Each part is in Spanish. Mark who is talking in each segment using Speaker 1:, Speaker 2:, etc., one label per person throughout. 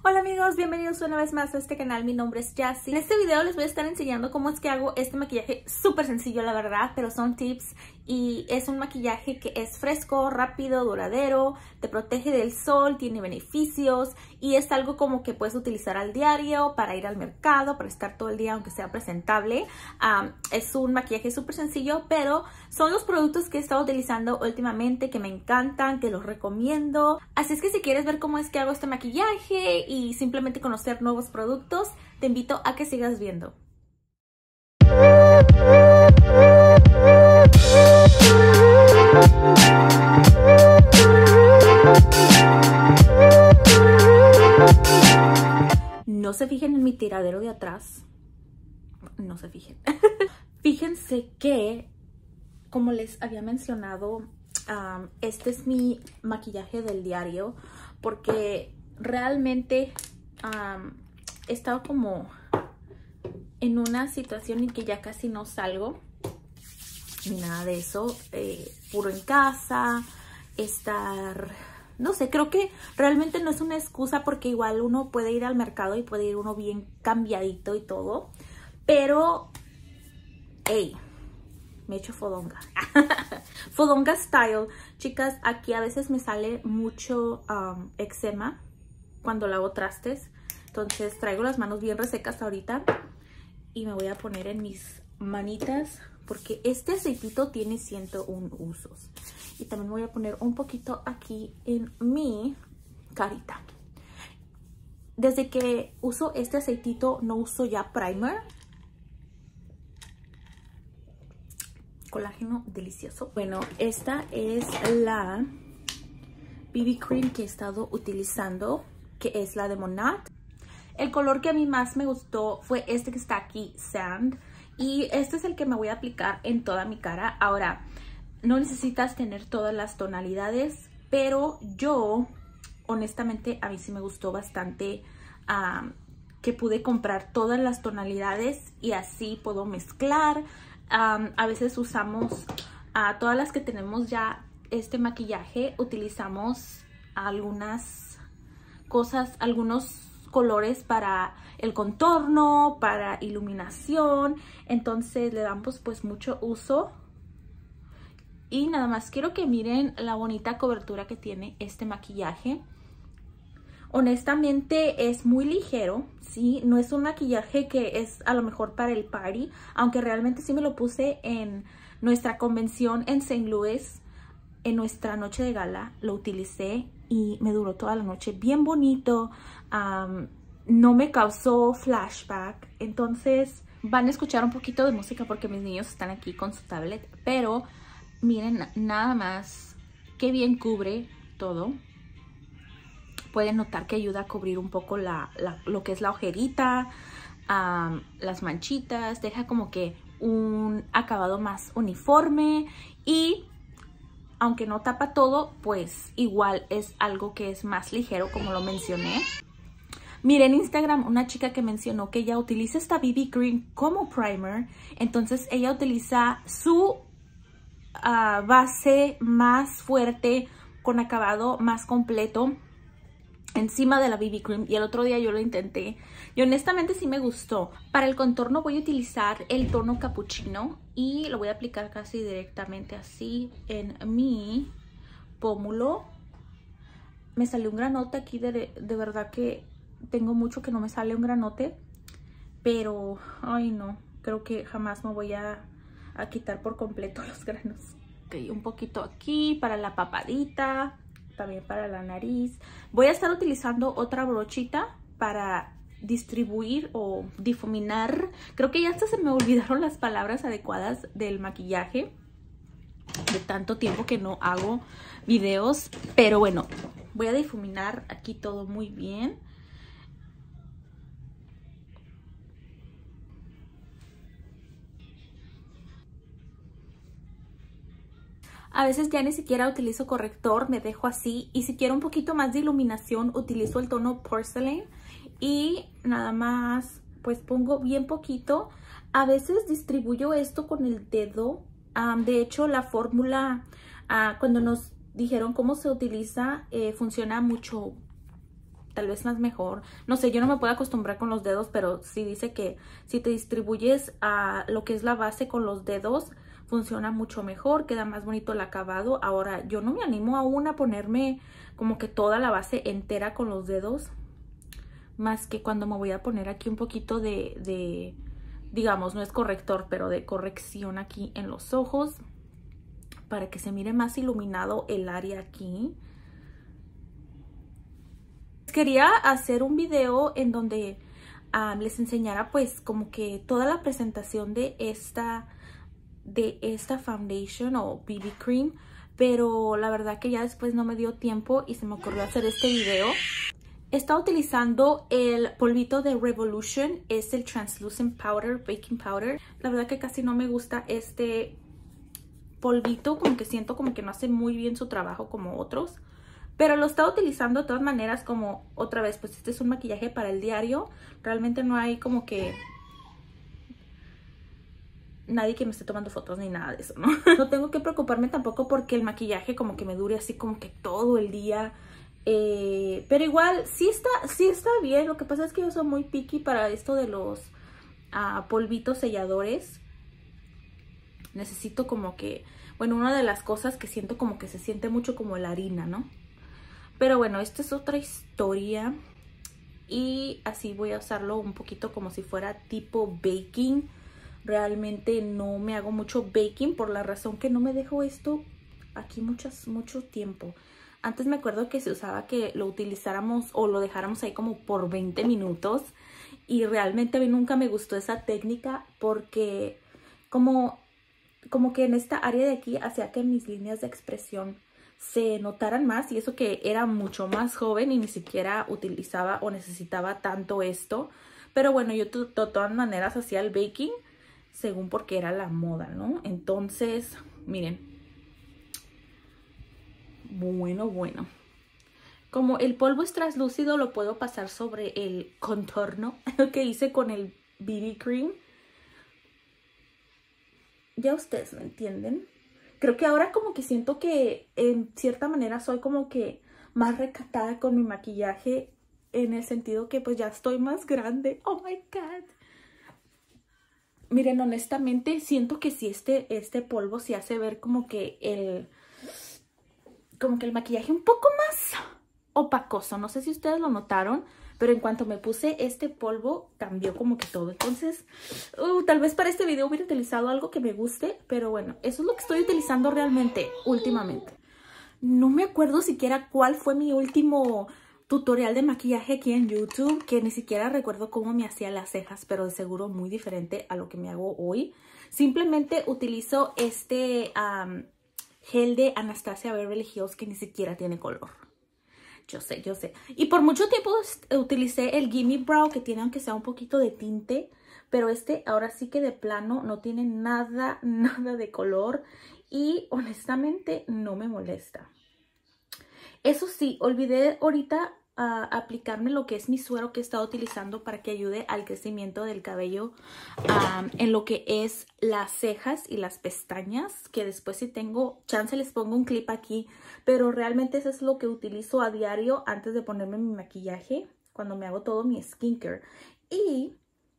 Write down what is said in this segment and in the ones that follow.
Speaker 1: Hola amigos, bienvenidos una vez más a este canal. Mi nombre es Jassy. En este video les voy a estar enseñando cómo es que hago este maquillaje súper sencillo, la verdad, pero son tips y es un maquillaje que es fresco, rápido, duradero, te protege del sol, tiene beneficios y es algo como que puedes utilizar al diario para ir al mercado, para estar todo el día aunque sea presentable. Es un maquillaje súper sencillo, pero son los productos que he estado utilizando últimamente que me encantan, que los recomiendo. Así es que si quieres ver cómo es que hago este maquillaje y simplemente conocer nuevos productos, te invito a que sigas viendo. No se fijen en mi tiradero de atrás. No se fijen. Fíjense que, como les había mencionado, este es mi maquillaje del diario porque realmente he estado como en una situación en que ya casi no salgo ni nada de eso, puro en casa, estar, no sé, creo que realmente no es una excusa porque igual uno puede ir al mercado y puede ir uno bien cambiadito y todo, pero, hey, me he hecho fodonga. Fodonga style. Chicas, aquí a veces me sale mucho eczema cuando lavo trastes. Entonces traigo las manos bien resecas ahorita. Y me voy a poner en mis manitas porque este aceitito tiene 101 usos. Y también voy a poner un poquito aquí en mi carita. Desde que uso este aceitito no uso ya primer. Colágeno delicioso. Bueno, esta es la BB Cream que he estado utilizando, que es la de Monat. El color que a mí más me gustó fue este que está aquí, Sand. Y este es el que me voy a aplicar en toda mi cara. Ahora, no necesitas tener todas las tonalidades, pero yo, honestamente, a mí sí me gustó bastante que pude comprar todas las tonalidades y así puedo mezclar. A veces usamos todas las que tenemos ya este maquillaje, utilizamos algunas cosas, algunos colores para el contorno, para iluminación, entonces le damos pues mucho uso. Y nada más quiero que miren la bonita cobertura que tiene este maquillaje. Honestamente es muy ligero, ¿sí? No es un maquillaje que es a lo mejor para el party, aunque realmente sí me lo puse en nuestra convención en St. Louis, en nuestra noche de gala, lo utilicé y me duró toda la noche bien bonito, no me causó flashback, entonces van a escuchar un poquito de música porque mis niños están aquí con su tablet, pero miren nada más qué bien cubre todo. Pueden notar que ayuda a cubrir un poco lo que es la ojerita, las manchitas, deja como que un acabado más uniforme y aunque no tapa todo, pues igual es algo que es más ligero, como lo mencioné. Miré en Instagram una chica que mencionó que ella utiliza esta BB Cream como primer, entonces ella utiliza su base más fuerte con acabado más completo encima de la BB Cream y el otro día yo lo intenté y honestamente sí me gustó. Para el contorno voy a utilizar el tono capuchino y lo voy a aplicar casi directamente así en mi pómulo. Me salió un granote aquí, de verdad que tengo mucho que no me sale un granote, pero ay no, creo que jamás me voy a quitar por completo los granos. Ok, un poquito aquí para la papadita, también para la nariz. Voy a estar utilizando otra brochita para distribuir o difuminar. Creo que ya hasta se me olvidaron las palabras adecuadas del maquillaje de tanto tiempo que no hago videos, pero bueno, voy a difuminar aquí todo muy bien. A veces ya ni siquiera utilizo corrector, me dejo así. Y si quiero un poquito más de iluminación, utilizo el tono Porcelain. Y nada más, pues pongo bien poquito. A veces distribuyo esto con el dedo. De hecho, la fórmula, cuando nos dijeron cómo se utiliza, funciona mucho tal vez más mejor. No sé, yo no me puedo acostumbrar con los dedos, pero sí dice que si te distribuyes a lo que es la base con los dedos, funciona mucho mejor, queda más bonito el acabado. Ahora, yo no me animo aún a ponerme como que toda la base entera con los dedos, más que cuando me voy a poner aquí un poquito de digamos, no es corrector, pero de corrección aquí en los ojos, para que se mire más iluminado el área aquí. Quería hacer un video en donde les enseñara pues como que toda la presentación de esta foundation o BB cream, pero la verdad que ya después no me dio tiempo y se me ocurrió hacer este video. He estado utilizando el polvito de Revolution, es el Translucent Powder, Baking Powder. La verdad que casi no me gusta este polvito, como que siento como que no hace muy bien su trabajo como otros. Pero lo he estado utilizando de todas maneras, como otra vez, pues este es un maquillaje para el diario. Realmente no hay como que nadie que me esté tomando fotos ni nada de eso, ¿no? No tengo que preocuparme tampoco porque el maquillaje como que me dure así como que todo el día. Pero igual sí está bien. Lo que pasa es que yo soy muy picky para esto de los polvitos selladores. Necesito como que, bueno, una de las cosas que siento como que se siente mucho como la harina, ¿no? Pero bueno, esta es otra historia. Y así voy a usarlo un poquito como si fuera tipo baking. Realmente no me hago mucho baking por la razón que no me dejo esto aquí mucho tiempo. Antes me acuerdo que se usaba que lo utilizáramos o lo dejáramos ahí como por 20 minutos. Y realmente a mí nunca me gustó esa técnica porque como que en esta área de aquí hacía que mis líneas de expresión se notaran más, y eso que era mucho más joven y ni siquiera utilizaba o necesitaba tanto esto. Pero bueno, yo de todas maneras hacía el baking según porque era la moda, ¿no? Entonces, miren. Bueno. Como el polvo es translúcido, lo puedo pasar sobre el contorno que hice con el BB cream. Ya ustedes me entienden. Creo que ahora como que siento que en cierta manera soy como que más recatada con mi maquillaje, en el sentido que pues ya estoy más grande. Oh my God. Miren, honestamente siento que si este polvo se hace ver como que el maquillaje un poco más opacoso. No sé si ustedes lo notaron, pero en cuanto me puse este polvo cambió como que todo. Entonces, tal vez para este video hubiera utilizado algo que me guste, pero bueno, eso es lo que estoy utilizando realmente últimamente. No me acuerdo siquiera cuál fue mi último tutorial de maquillaje aquí en YouTube, que ni siquiera recuerdo cómo me hacía las cejas, pero de seguro muy diferente a lo que me hago hoy. Simplemente utilizo este gel de Anastasia Beverly Hills que ni siquiera tiene color. Yo sé. Y por mucho tiempo utilicé el Gimme Brow, que tiene aunque sea un poquito de tinte. Pero este ahora sí que de plano no tiene nada de color. Y honestamente no me molesta. Eso sí, olvidé ahorita aplicarme lo que es mi suero que he estado utilizando para que ayude al crecimiento del cabello en lo que es las cejas y las pestañas, que después si tengo chance les pongo un clip aquí, pero realmente eso es lo que utilizo a diario antes de ponerme mi maquillaje, cuando me hago todo mi skincare. Y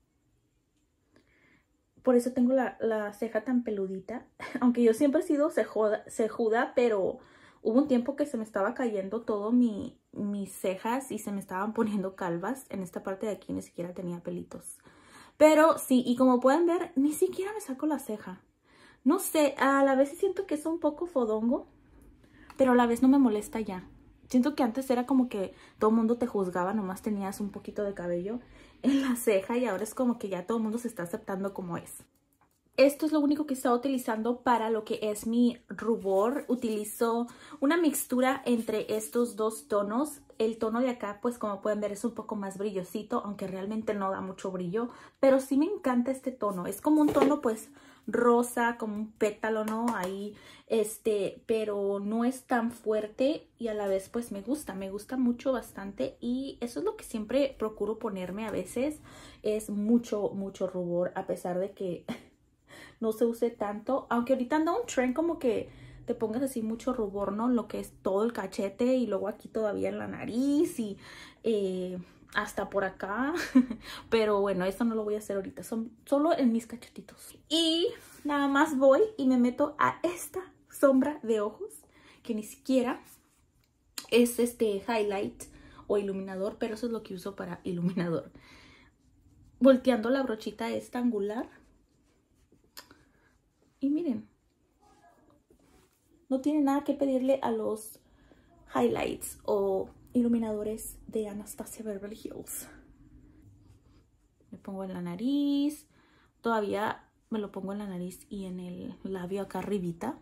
Speaker 1: por eso tengo la ceja tan peludita, aunque yo siempre he sido cejuda, pero hubo un tiempo que se me estaba cayendo todo mis cejas y se me estaban poniendo calvas. En esta parte de aquí ni siquiera tenía pelitos. Pero sí, y como pueden ver, ni siquiera me saco la ceja. No sé, a la vez siento que es un poco fodongo, pero a la vez no me molesta ya. Siento que antes era como que todo el mundo te juzgaba, nomás tenías un poquito de cabello en la ceja, y ahora es como que ya todo el mundo se está aceptando como es. Esto es lo único que he estado utilizando para lo que es mi rubor. Utilizo una mixtura entre estos dos tonos. El tono de acá, pues como pueden ver, es un poco más brillosito, aunque realmente no da mucho brillo. Pero sí me encanta este tono. Es como un tono pues rosa, como un pétalo, ¿no? Ahí, pero no es tan fuerte y a la vez pues me gusta mucho bastante. Y eso es lo que siempre procuro ponerme a veces. Es mucho rubor, a pesar de que no se use tanto, aunque ahorita anda un trend como que te pongas así mucho rubor, ¿no? Lo que es todo el cachete y luego aquí todavía en la nariz y hasta por acá. Pero bueno, esto no lo voy a hacer ahorita, son solo en mis cachetitos. Y nada más voy y me meto a esta sombra de ojos, que ni siquiera es highlight o iluminador, pero eso es lo que uso para iluminador. Volteando la brochita esta angular. Y miren, no tiene nada que pedirle a los highlights o iluminadores de Anastasia Beverly Hills. Me pongo en la nariz. Todavía me lo pongo en la nariz y en el labio acá arribita.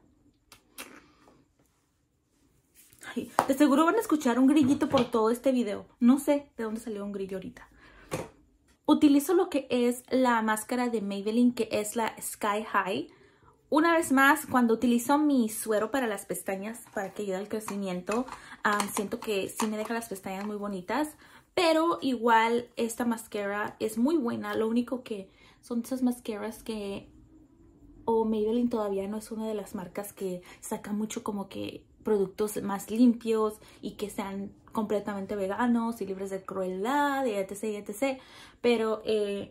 Speaker 1: Ay, de seguro van a escuchar un grillito por todo este video. No sé de dónde salió un grillo ahorita. Utilizo lo que es la máscara de Maybelline, que es la Sky High. Una vez más, cuando utilizo mi suero para las pestañas, para que ayude al crecimiento, siento que sí me deja las pestañas muy bonitas. Pero igual esta máscara es muy buena. Lo único que son esas máscaras que... Maybelline todavía no es una de las marcas que saca mucho como que productos más limpios y que sean completamente veganos y libres de crueldad, etc, etc. Pero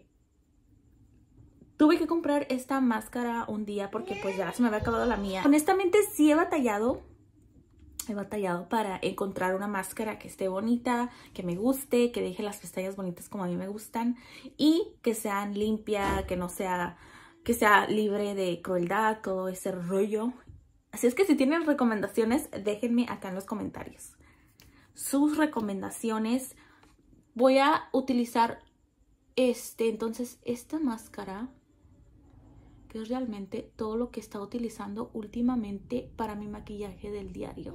Speaker 1: tuve que comprar esta máscara un día porque pues ya se me había acabado la mía. Honestamente sí he batallado para encontrar una máscara que esté bonita, que me guste, que deje las pestañas bonitas como a mí me gustan y que sean limpia, que no sea... que sea libre de crueldad, todo ese rollo. Así es que si tienen recomendaciones, déjenme acá en los comentarios sus recomendaciones. Voy a utilizar entonces esta máscara, que es realmente todo lo que he estado utilizando últimamente para mi maquillaje del diario.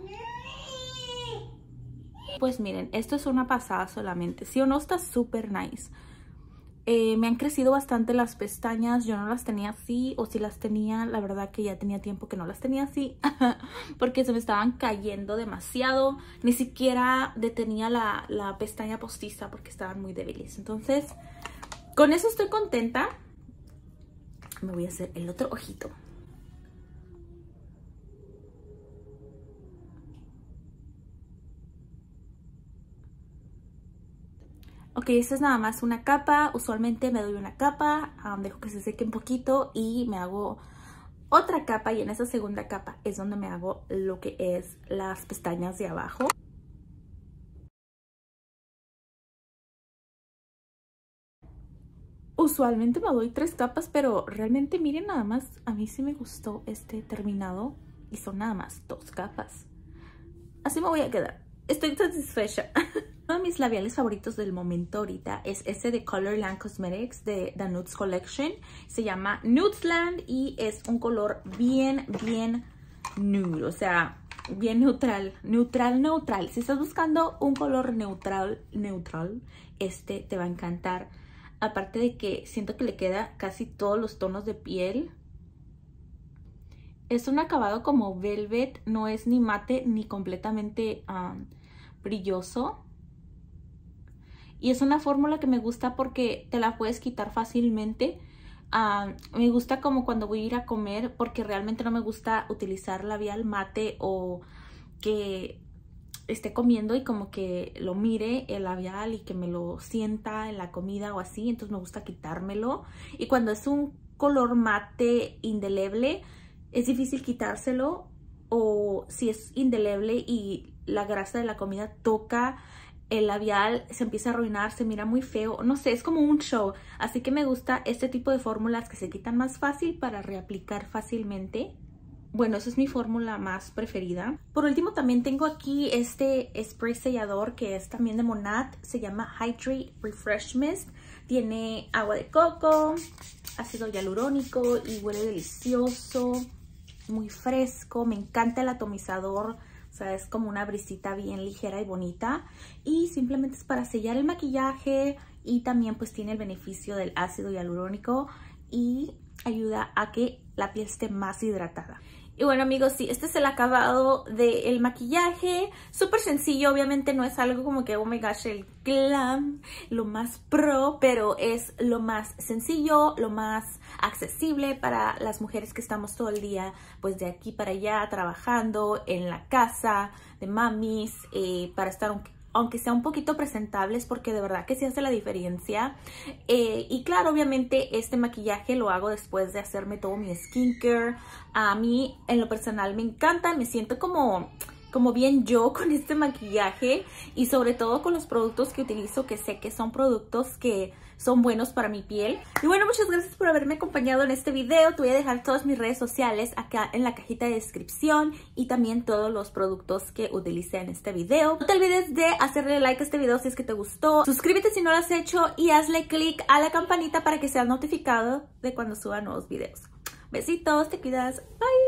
Speaker 1: Pues miren, esto es una pasada solamente. ¿Sí o no? Está súper nice. Me han crecido bastante las pestañas. Yo no las tenía así, o si las tenía, la verdad que ya tenía tiempo que no las tenía así. Porque se me estaban cayendo demasiado. Ni siquiera detenía la pestaña postiza porque estaban muy débiles. Entonces, con eso estoy contenta. Me voy a hacer el otro ojito. Ok, esta es nada más una capa. Usualmente me doy una capa, dejo que se seque un poquito y me hago otra capa. Y en esa segunda capa es donde me hago lo que es las pestañas de abajo. Usualmente me doy 3 capas, pero realmente miren nada más. A mí sí me gustó este terminado y son nada más 2 capas. Así me voy a quedar. Estoy satisfecha. Uno de mis labiales favoritos del momento ahorita es ese de Colorland Cosmetics de The Nudes Collection. Se llama Nudesland y es un color bien nude, o sea, bien neutral. Neutral. Si estás buscando un color neutral, este te va a encantar. Aparte de que siento que le queda casi todos los tonos de piel. Es un acabado como velvet, no es ni mate ni completamente brilloso. Y es una fórmula que me gusta porque te la puedes quitar fácilmente. Me gusta como cuando voy a ir a comer, porque realmente no me gusta utilizar labial mate o que esté comiendo y como que lo mire el labial y que me lo sienta en la comida o así. Entonces me gusta quitármelo. Y cuando es un color mate indeleble, es difícil quitárselo. O si es indeleble y la grasa de la comida toca el labial, se empieza a arruinar, se mira muy feo. No sé, es como un show. Así que me gusta este tipo de fórmulas que se quitan más fácil para reaplicar fácilmente. Bueno, esa es mi fórmula más preferida. Por último, también tengo aquí este spray sellador que es también de Monat. Se llama Hydrate Refresh Mist. Tiene agua de coco, ácido hialurónico y huele delicioso. Muy fresco. Me encanta el atomizador. O sea, es como una brisita bien ligera y bonita. Y simplemente es para sellar el maquillaje. Y también pues tiene el beneficio del ácido hialurónico. Y ayuda a que la piel esté más hidratada. Y bueno amigos, sí, este es el acabado del maquillaje. Súper sencillo, obviamente no es algo como que, oh my gosh, el glam, lo más pro, pero es lo más sencillo, lo más accesible para las mujeres que estamos todo el día, pues de aquí para allá, trabajando en la casa, de mamis, para estar aunque sea un poquito presentables, porque de verdad que sí hace la diferencia. Y claro, obviamente este maquillaje lo hago después de hacerme todo mi skincare. A mí en lo personal me encanta, me siento como bien yo con este maquillaje, y sobre todo con los productos que utilizo, que sé que son productos que son buenos para mi piel. Y bueno, muchas gracias por haberme acompañado en este video. Te voy a dejar todas mis redes sociales acá en la cajita de descripción, y también todos los productos que utilicé en este video. No te olvides de hacerle like a este video si es que te gustó. Suscríbete si no lo has hecho y hazle click a la campanita para que seas notificado de cuando suba nuevos videos. Besitos, te cuidas, bye.